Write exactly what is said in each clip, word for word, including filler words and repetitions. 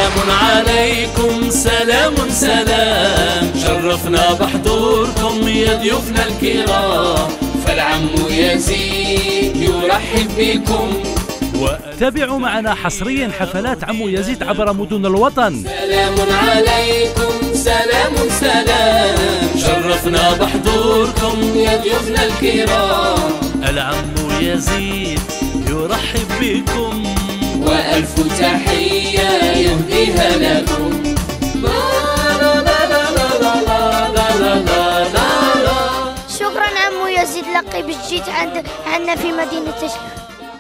سلام عليكم سلام سلام، شرفنا بحضوركم يا ضيوفنا الكرام، فالعم يزيد يرحب بكم. تابعوا معنا حصريا حفلات عمو يزيد عبر مدن الوطن. سلام عليكم سلام سلام، شرفنا بحضوركم يا ضيوفنا الكرام، العم يزيد يرحب بكم، وألف تحية يهديها لكم. شكرا عمو يزيد لقب جيت عند عندنا في مدينة تشلف.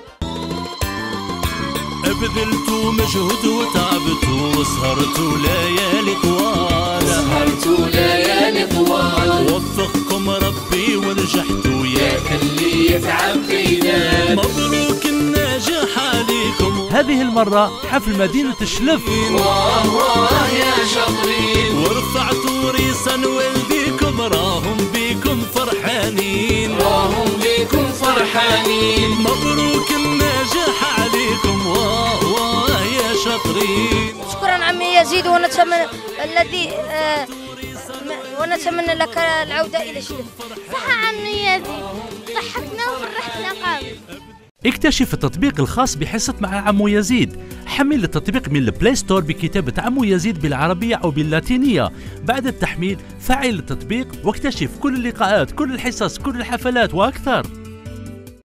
بذلتوا مجهود وتعبتوا وسهرتوا ليالي طوال، سهرتوا ليالي طوال، وفقكم ربي ونجحتوا يا اللي يتعب فينا، مبروك النجاح عليكم. هذه المرة حفل مدينة شلف، واه واه يا شاطرين، ورفعتوا ريسا والديكم راهم بيكم فرحانين، راهم بيكم فرحانين، مبروك النجاح عليكم. واه واه يا شاطرين. شكرا عمي يزيد، ونتمنى الذي آه ونتمنى لك العودة إلى شلف. صح عمي يزيد، ضحكنا وفرحتنا قوي. اكتشف التطبيق الخاص بحصة مع عمو يزيد. حمل التطبيق من البلاي ستور بكتابة عمو يزيد بالعربية أو باللاتينية. بعد التحميل فعل التطبيق واكتشف كل اللقاءات، كل الحصص، كل الحفلات وأكثر.